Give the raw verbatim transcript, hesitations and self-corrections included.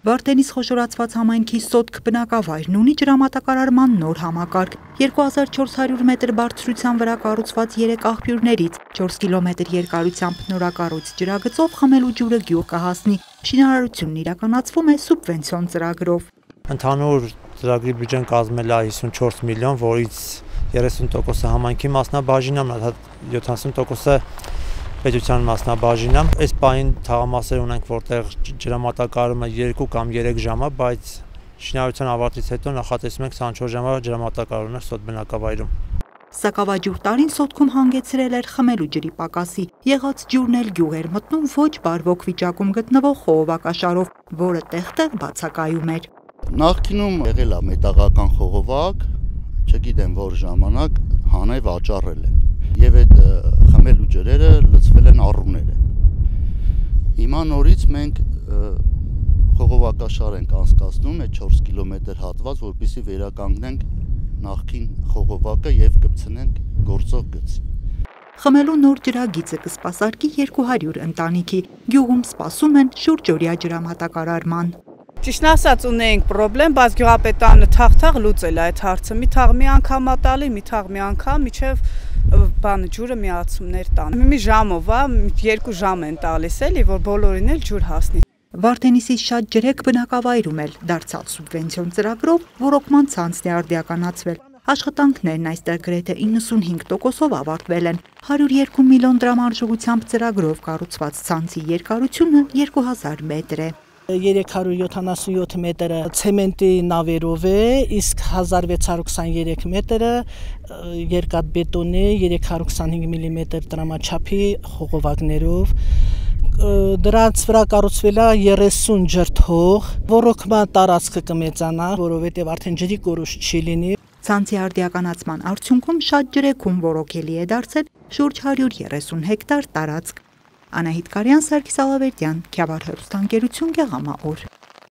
Վարդենիս խոշորացված համայնքի Սոտք բնակավայրն ունի ջրամատակարարման նոր համակարգ։ երկու հազար չորս հարյուր մետր բարձրության վրա կառուցված երեք աղբյուրներից չորս կիլոմետր երկարությամբ նորակառույց ջրագծով խմելու ջուրը գյուղ կհասնի։ Շինարարությունն իրականացվում է սուբվենցիոն ծրագրով։ Ընդհանուր ծրագրի բյուջեն կազմել է հիսունչորս միլիոն, որից երեսուն տոկոսը համայնքի մասնաբաժինն է, յոթանասուն տոկոսը պետության մասնաբաժինն է։ Այս պահին թաղամասեր ունենք, որտեղ ջրամատակարարումը երկու կամ երեք ժամ է, բայց շինարարության ավարտից հետո նախատեսում ենք քսանչորս ժամվա ջրամատակարարումներ Սոտ բնակավայրում։ Սակավաջուր տարին Սոտքում հանգեցրել էր խմելու ջրի պակասի, եղած ջուրն էլ գյուղ էր մտնում ոչ բարվոք վիճակում գտնվող խողովակաշարով, որը տեղ-տեղ բացակայում էր։ Նախկինում եղել է մետաղական խողովակ, չգիտեմ որ ժամանակ հանե վաճառել են եւ այդ խմելու ջրերը լցվել են առուները։ Հիմա նորից մենք խողովակաշար ենք անցկացնում այդ չորս կիլոմետր հատված, որպեսզի վերականգնենք նախկին խողովակը եւ կպցնենք գործող գծի։ Խմելու նոր ջրագիծը կսպասարկի երկու հարյուր ընտանիքի, գյուղում սպասում են շուրջօրյա ջրամատակարարման։ Ճիշտն ասած ունեինք պրոբլեմ, բայց գյուղապետարանը թաղ-թաղ լուծել է այդ հարցը։ Մի թաղ մի անգամ ատալի, մի թաղ մի անգամ, միջև բանը ջուրը միացումներ տան։ Մի ժամով, երկու ժամ են տալիս էլի, որ բոլորին էլ ջուր հասնի։ Վարդենիսի շատ ջրեք բնակավայրում էլ դարձյալ սուբվենցիոն ծրագրով ռոռոկման ցանցն է արդիականացվել։ Աշխատանքներն այստեղ գրեթե իննսունհինգ տոկոսով ավարտվել են։ հարյուր երկու միլիոն դրամ արժողությամբ ծրագրով կառուցված ցանցի երկարությունը երկու հազար մետր է։ երեք հարյուր յոթանասունյոթ մետրը ցեմենտի նավերով է, իսկ հազար վեց հարյուր քսաներեք մետրը երկաթբետոնե երեք հարյուր քսանհինգ միլիմետր տրամաչափի խողովակներով։ Դրանց վրա կառուցվել է երեսուն ջրթող, ռոռոկման տարածքը կմեծանա, որովհետև արդեն ջրի կորուս չի լինի։ Ցանցի արդիականացման արդյունքում շատ ջրեքում ոռոգելի է դարձել շուրջ հարյուր երեսուն հեկտար տարածք։ Անահիտ Կարյան, Սարգիս Ալավերդյան, Քյավառ հեռուստաընկերություն, Գեղամաուր։